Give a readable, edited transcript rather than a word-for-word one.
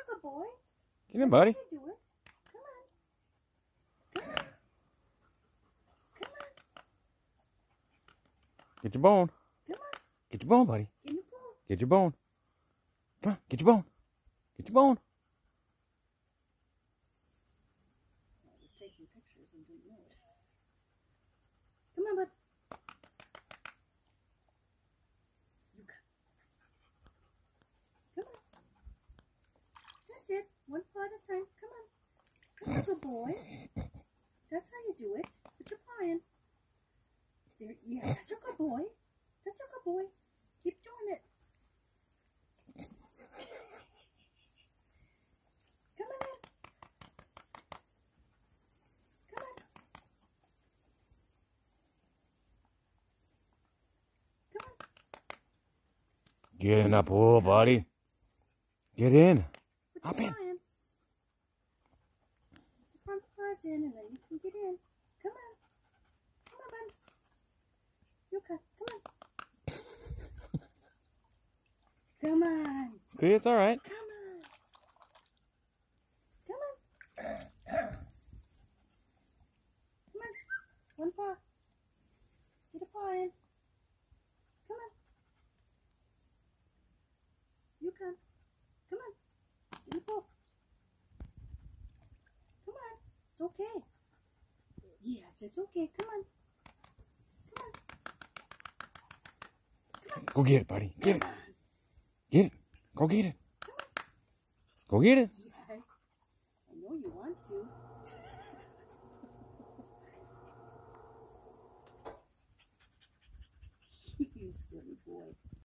a good boy. Get in, buddy. You do it. Come on. Come on. Come on. Get your bone. Come on. Get your bone, buddy. Get in the pool. Get your bone. Come on, get your bone. Get your bone. I was taking pictures and didn't know it. Come on, bud. Come on. That's it. One paw at a time. Come on. That's a good boy. That's how you do it. Put your paw in. There, yeah, that's a good boy. That's a good boy. Keep doing it. Come on in. Come on. Come on. Get in the pool, buddy. Get in. Put Hop your in. paw in. Put your front paws in and then you can get in. Come on. Come on, bud. Yuka, come on. Come on. See, it's all right. Come on. Come on. Come on. One paw. Get a paw in. Come on. You come. Come on. In the pool. Come on. It's okay. Yes, it's okay. Come on. Come on. Come on. Go get it, buddy. Get it. Come on. Get it. Go get it. Come on. Go get it. Yes. I know you want